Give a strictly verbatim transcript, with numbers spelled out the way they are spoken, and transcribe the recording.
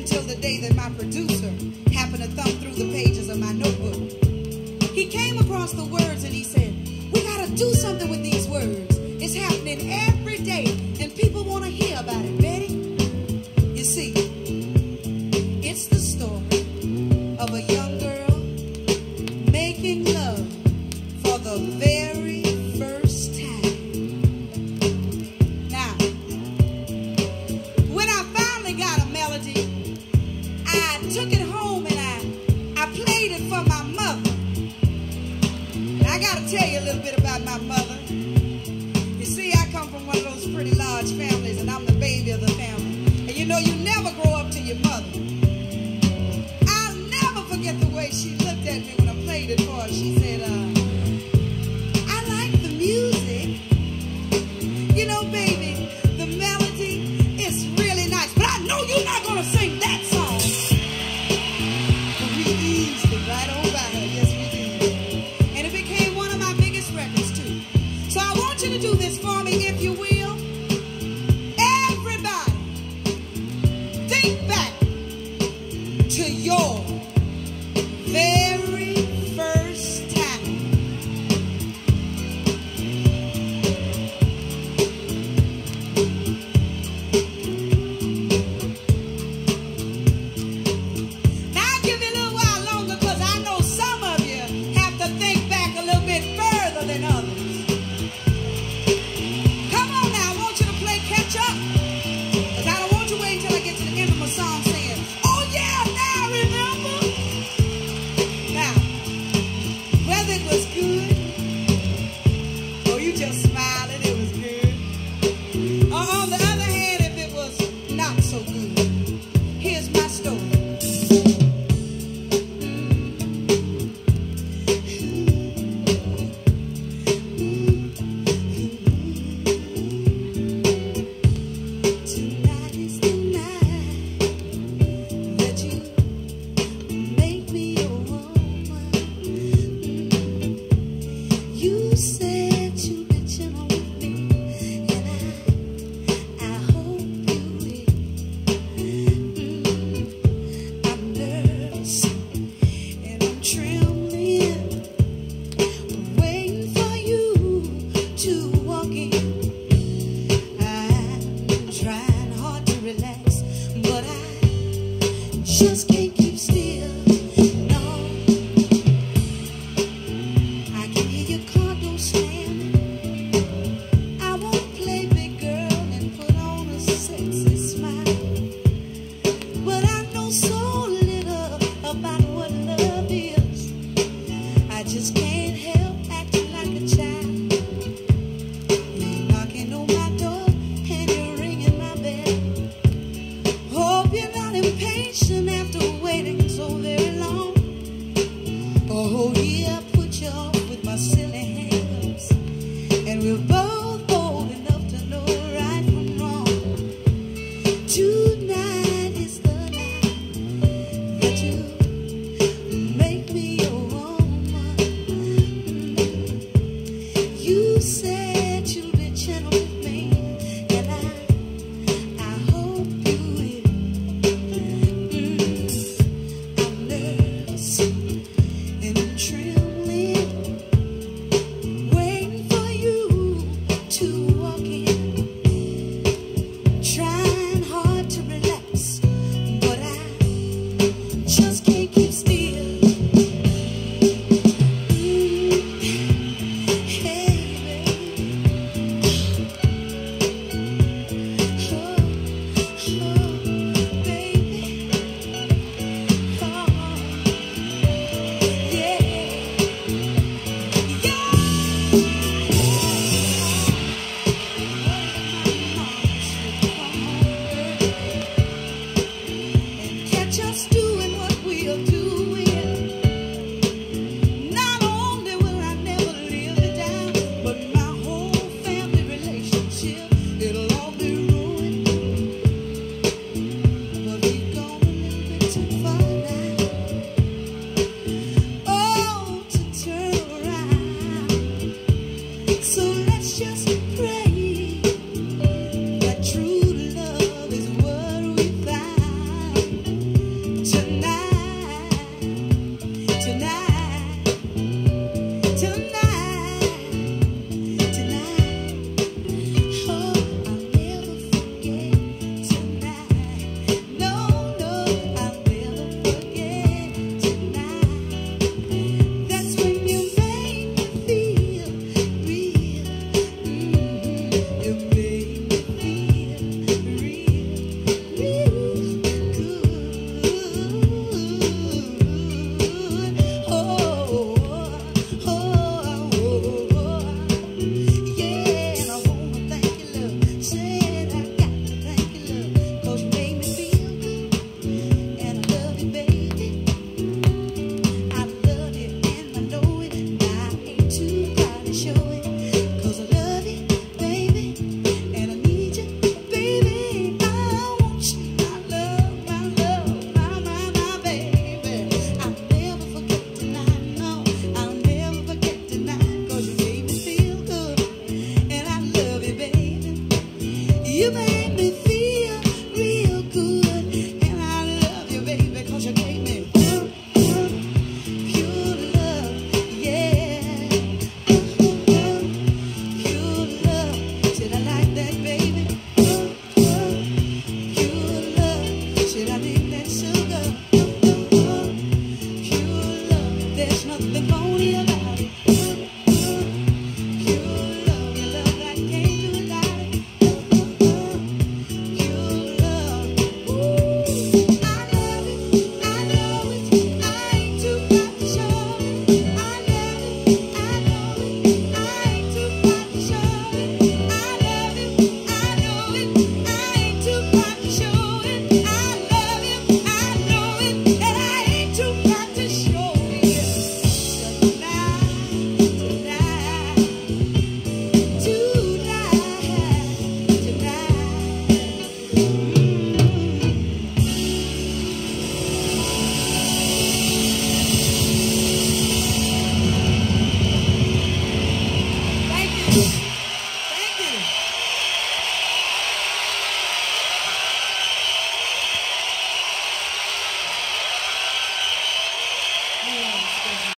until the day that my producer happened to thumb through the pages of my notebook. He came across the words and he said, we gotta do something with these words. It's happening every day and people want to hear about it. Betty, you see, it's the story of a young girl making love for the very first time. Now, when I finally got a melody, I took it home and I, I played it for my mother. And I got to tell you a little bit about my mother. You see, I come from one of those pretty large families and I'm the baby of the family. And you know, you never grow up to your mother. I'll never forget the way she looked at me when I played it for her. She said, uh, I like the music. You know, baby, the melody is really nice. But I know you're not going to sing that song. But we eased it right on by her. Yes, we did. And it became one of my biggest records, too. So I want you to do this for me, if you will. Everybody, think back to your very first time. Now I'll give you a little while longer because I know some of you have to think back a little bit further than others. Come on now, I want you to play catch up. Because I don't want you to wait until I get to the end of my song saying, oh yeah, now I remember. Now, whether it was good, or you just smiled and it was good, or on the other hand, if it was not so good, here's my story. Tonight is the night that you make me your woman. You said you'd be gentle with me, and I, I hope you will. I'm nervous and I'm trembling, waiting for you to walk in. I'm trying hard to relax, but I just can't keep still. No, I can hear your car door slamming. I won't play big girl and put on a sexy smile, but I know so little about what love is. I just can't help acting like a child. You're knocking on my door and you're ringing my bell. Hope you're not impatient after